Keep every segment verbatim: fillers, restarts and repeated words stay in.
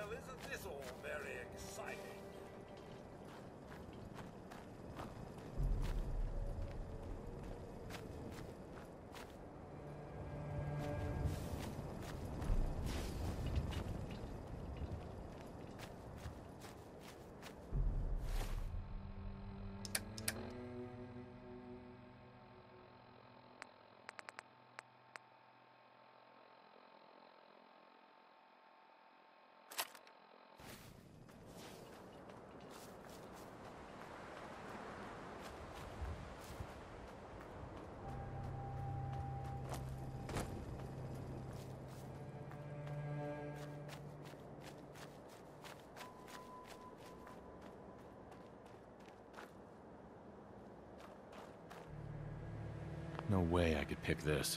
Well, isn't this all very exciting? No way I could pick this.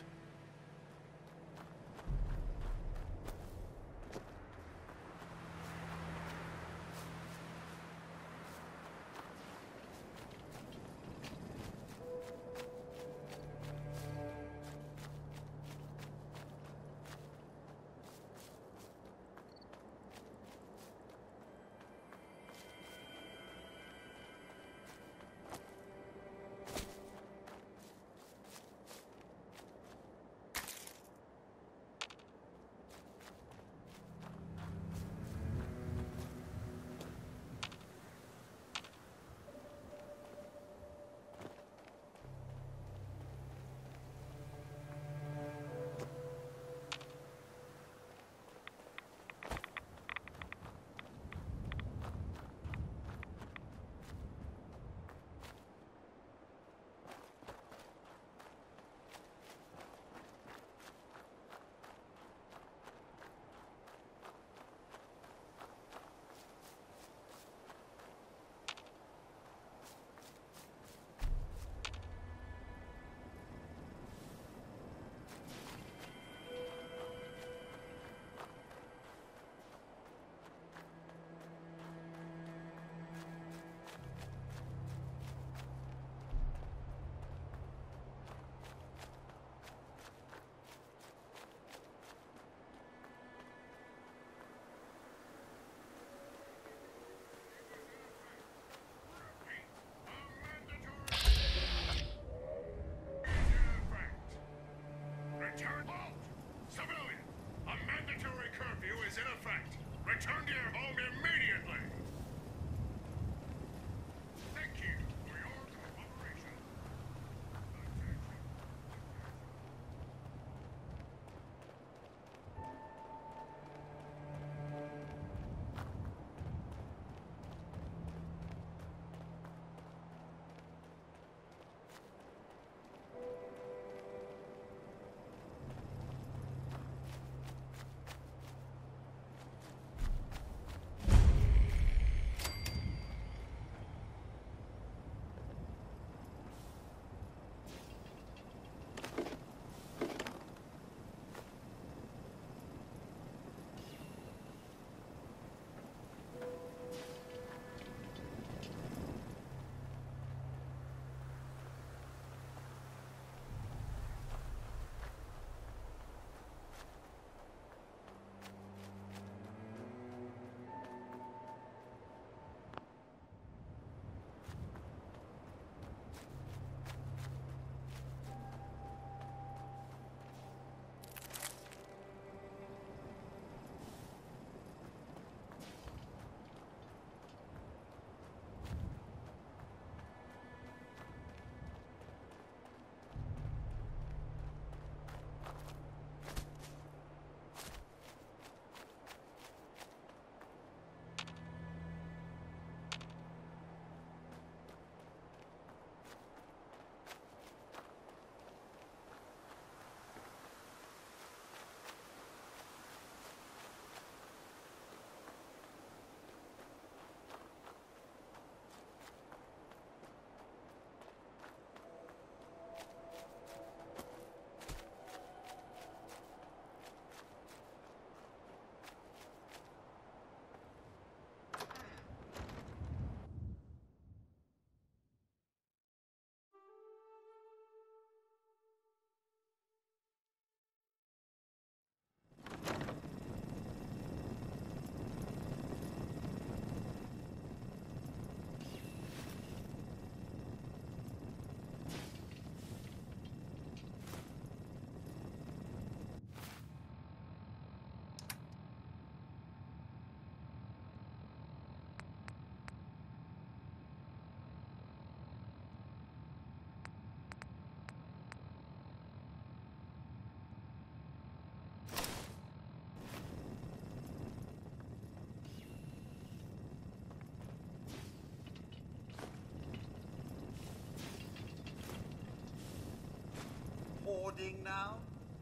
boarding now?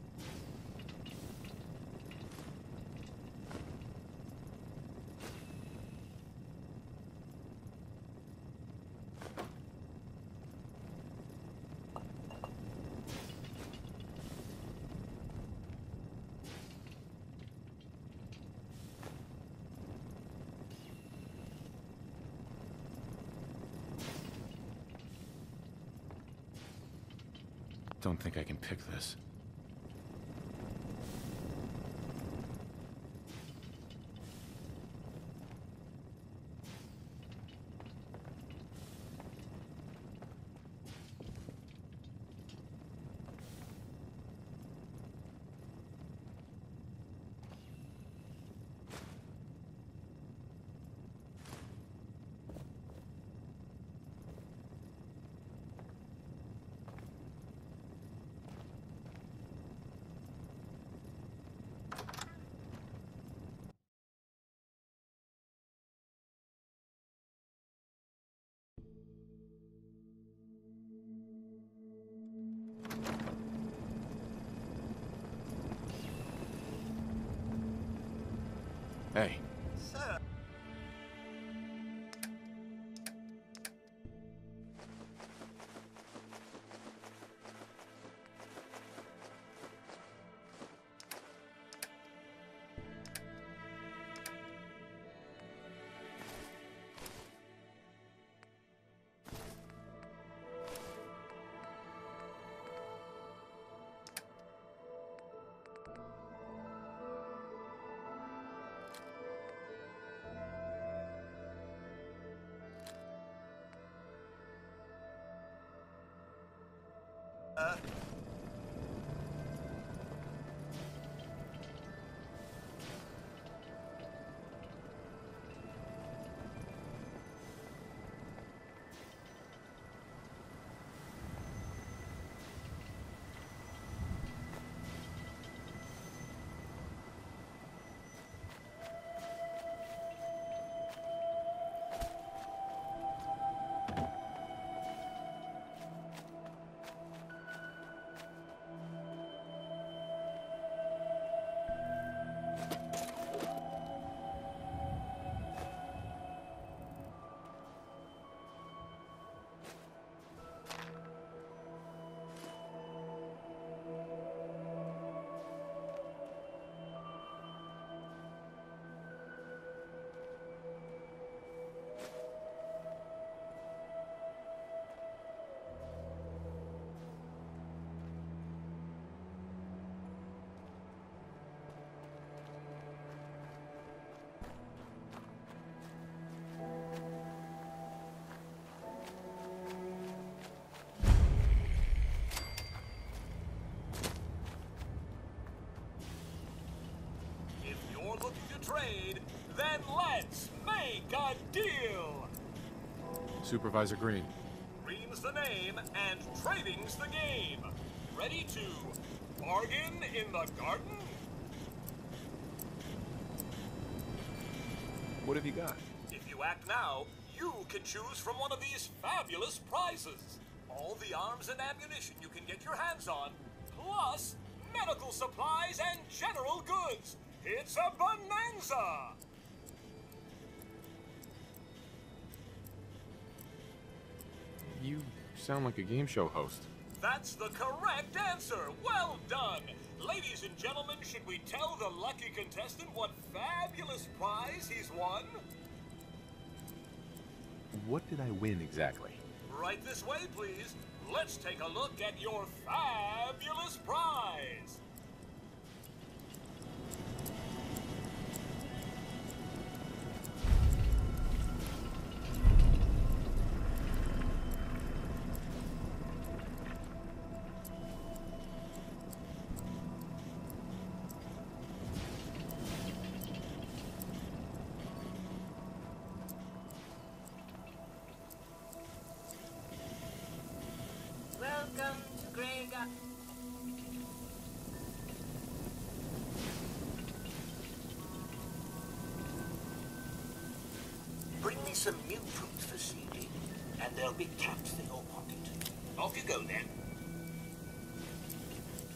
Don't think I can pick this. Hey. Sir. Uh. Trade, then let's make a deal! Supervisor Green. Green's the name, and trading's the game. Ready to bargain in the garden? What have you got? If you act now, you can choose from one of these fabulous prizes. All the arms and ammunition you can get your hands on, plus medical supplies and general goods. It's a bonanza! You sound like a game show host. That's the correct answer! Well done! Ladies and gentlemen, should we tell the lucky contestant what fabulous prize he's won? What did I win exactly? Right this way, please. Let's take a look at your fabulous prize! Welcome to Grey Ga- Bring me some new fruits for seeding, and they'll be capped in your pocket. Off you go, then.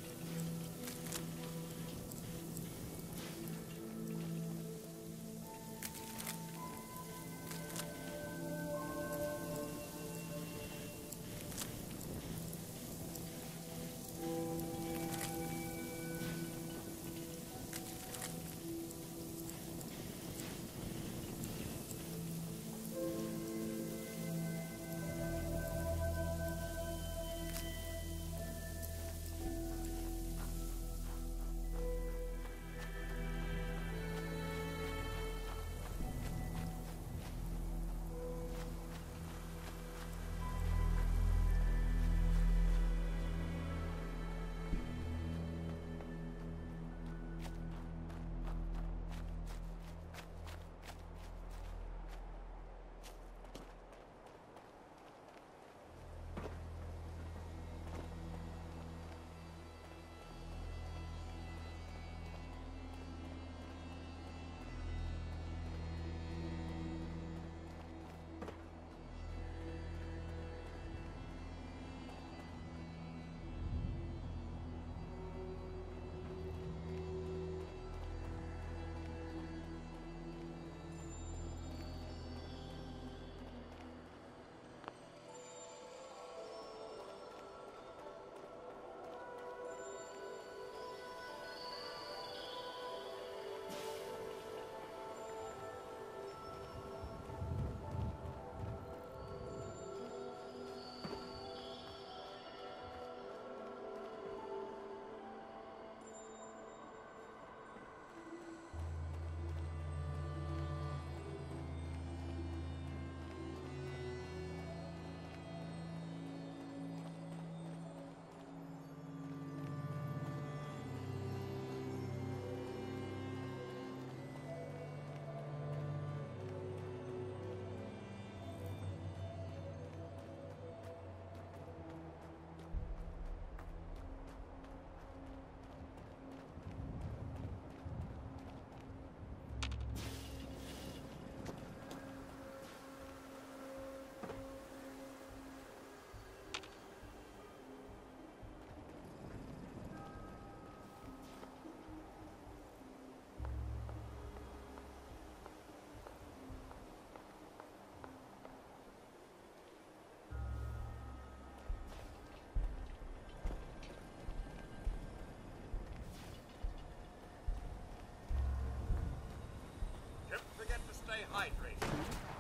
stay hydrated.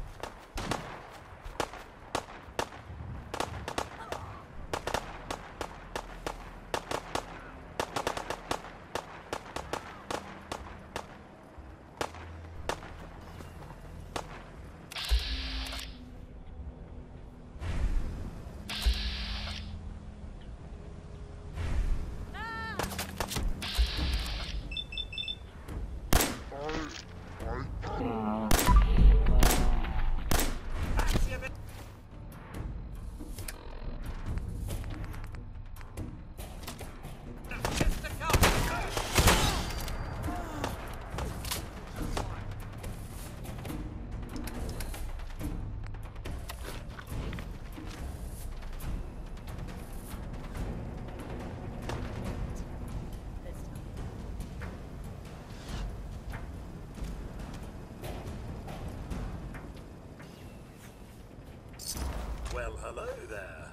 Well, hello there.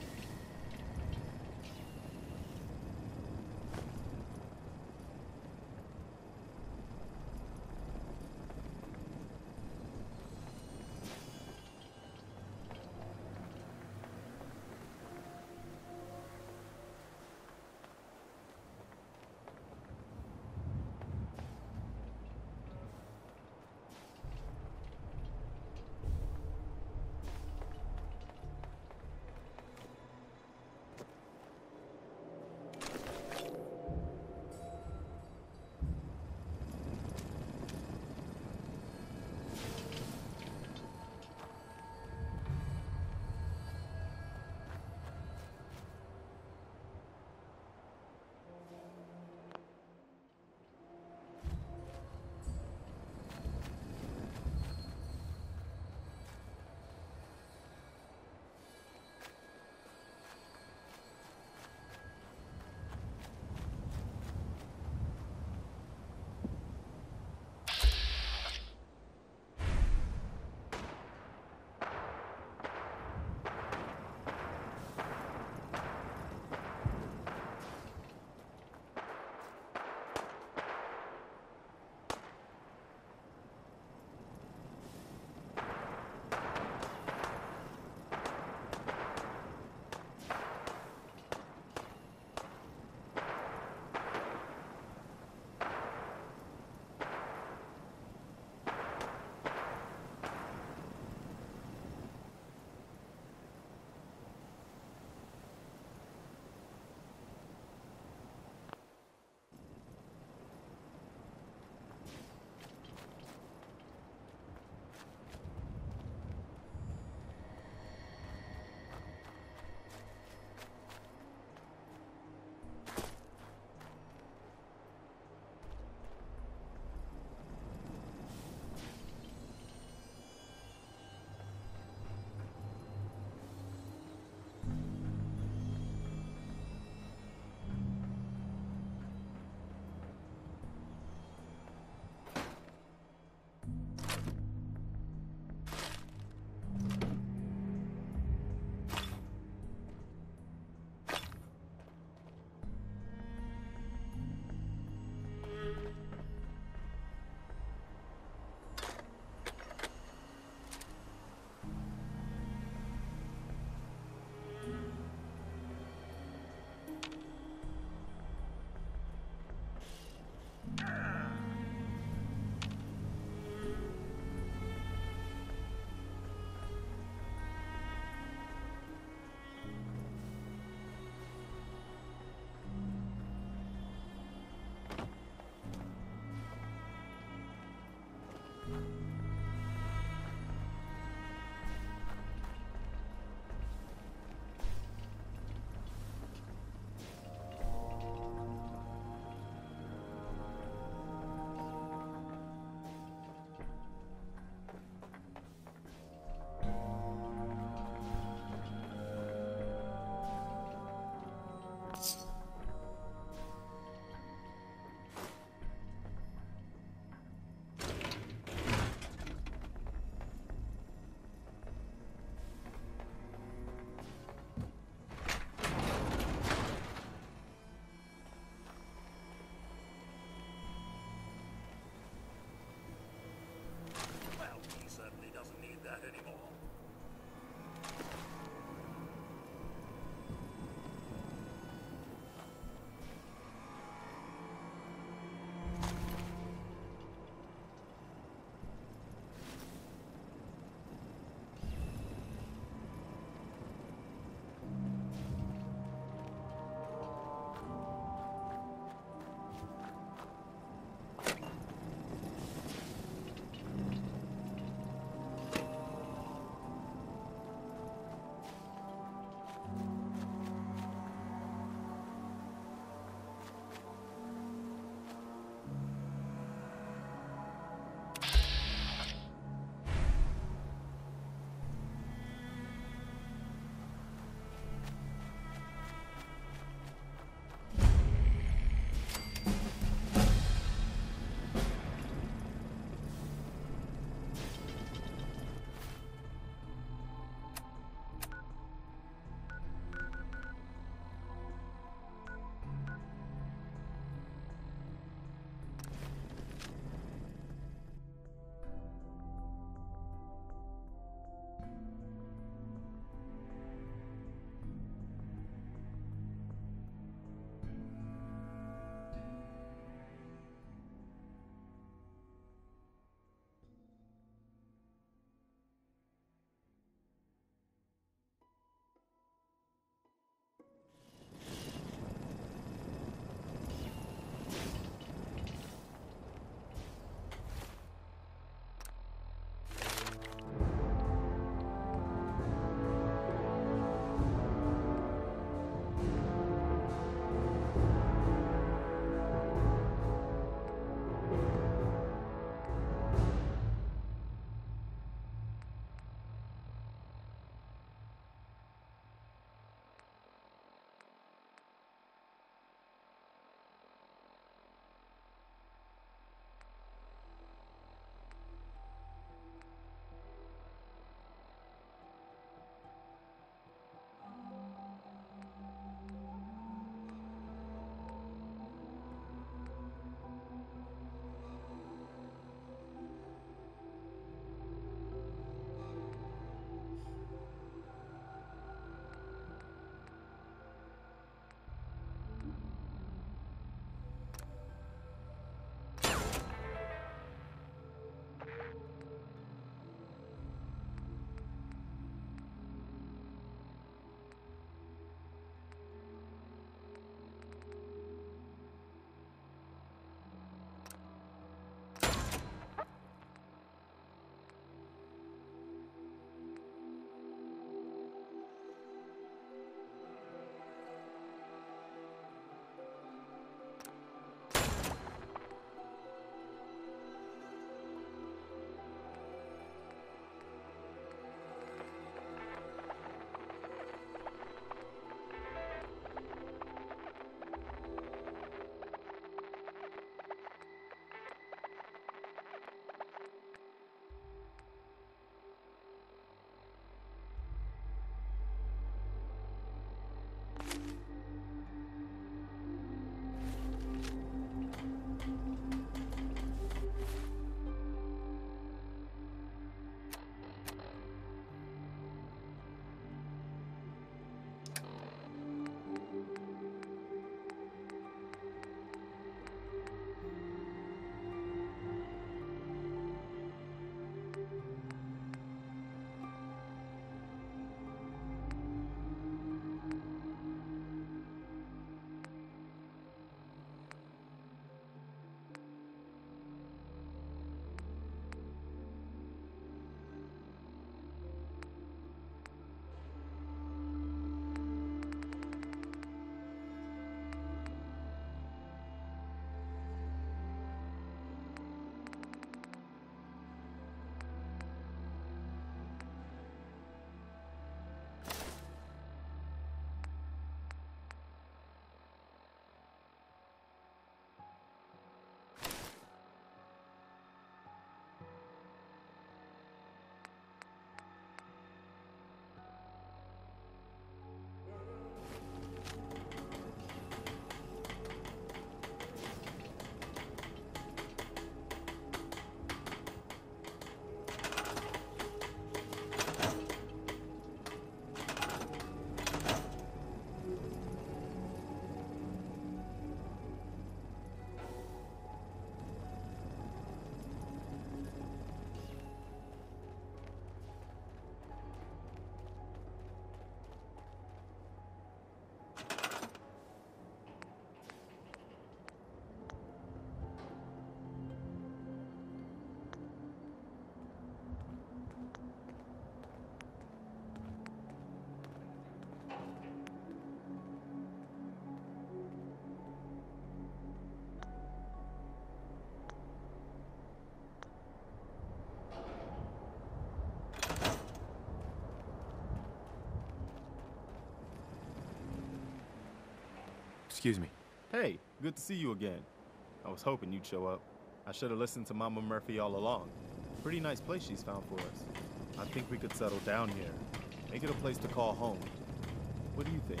Excuse me. Hey, good to see you again. I was hoping you'd show up. I should have listened to Mama Murphy all along. Pretty nice place she's found for us. I think we could settle down here. Make it a place to call home. What do you think?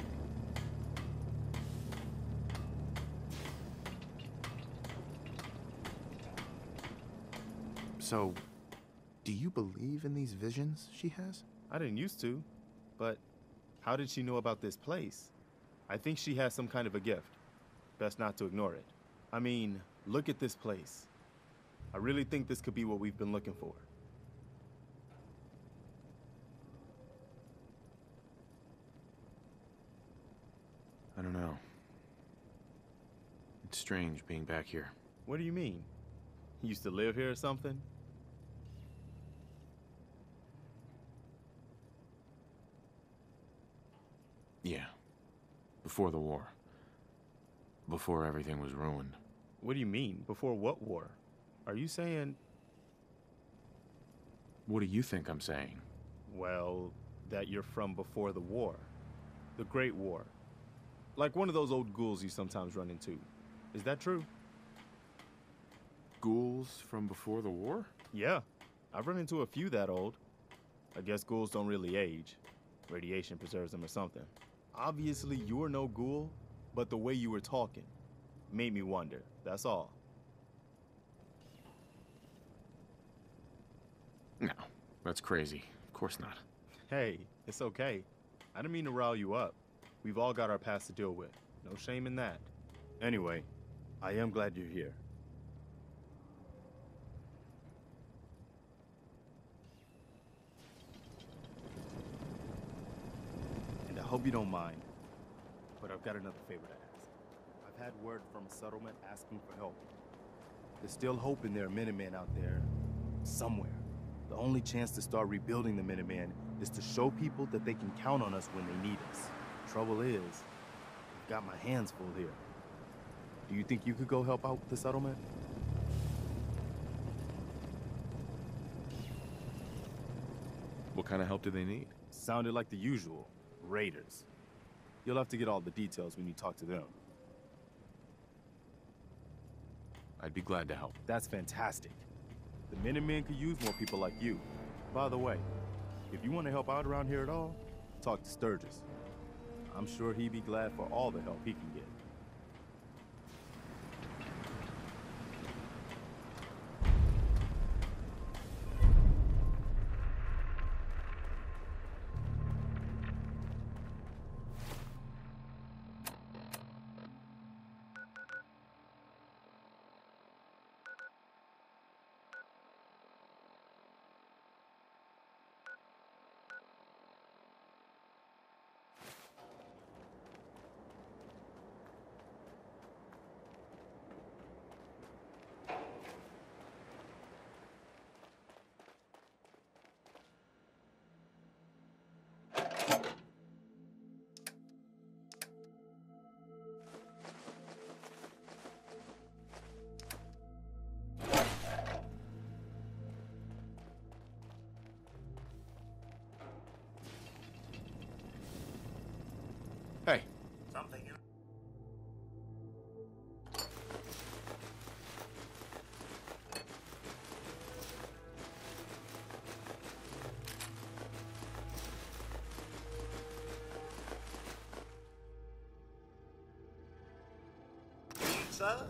So, do you believe in these visions she has? I didn't used to, but how did she know about this place? I think she has some kind of a gift. Best not to ignore it. I mean, look at this place. I really think this could be what we've been looking for. I don't know. It's strange being back here. What do you mean? You used to live here or something? Yeah. Before the war. Before everything was ruined. What do you mean? Before what war? Are you saying... What do you think I'm saying? Well, that you're from before the war. The Great War. Like one of those old ghouls you sometimes run into. Is that true? Ghouls from before the war? Yeah. I've run into a few that old. I guess ghouls don't really age. Radiation preserves them or something. Obviously, you're no ghoul, but the way you were talking made me wonder. That's all. No, that's crazy. Of course not. Hey, it's okay. I didn't mean to rile you up. We've all got our past to deal with. No shame in that. Anyway, I am glad you're here. And I hope you don't mind, but I've got another favor to ask. I've had word from a settlement asking for help. There's still hope in there are Minutemen out there, somewhere. The only chance to start rebuilding the Minutemen is to show people that they can count on us when they need us. Trouble is, I've got my hands full here. Do you think you could go help out with the settlement? What kind of help do they need? Sounded like the usual. Raiders. You'll have to get all the details when you talk to them. I'd be glad to help. That's fantastic. The Minutemen could use more people like you. By the way, if you want to help out around here at all, talk to Sturgis. I'm sure he'd be glad for all the help he can get. Hey. Something you... Pizza?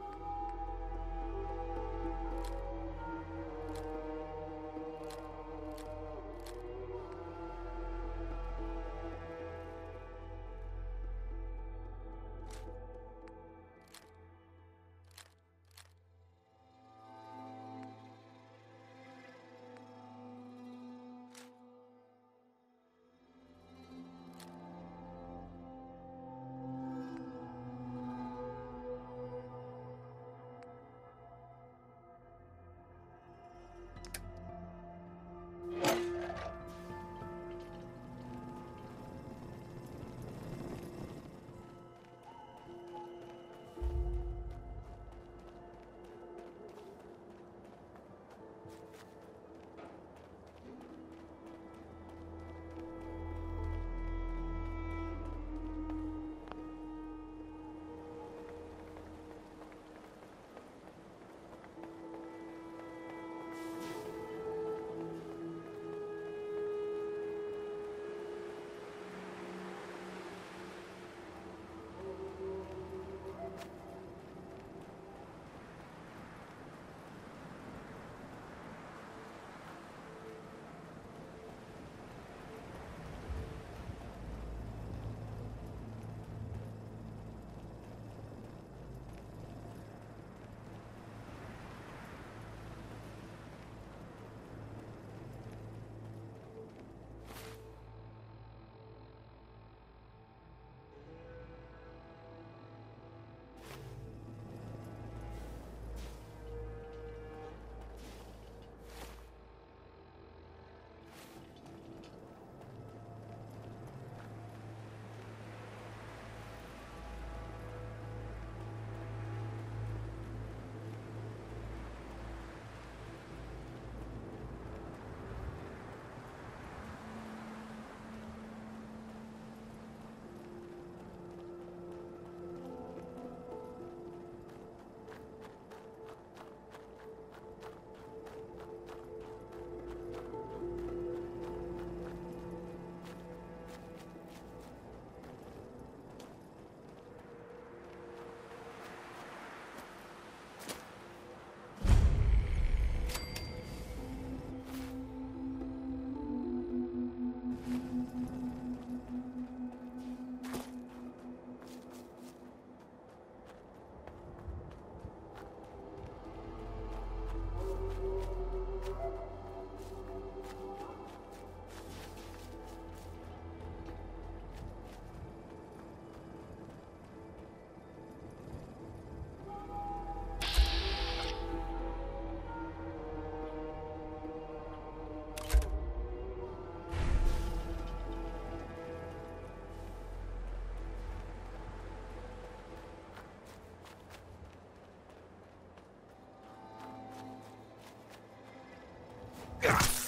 Ugh.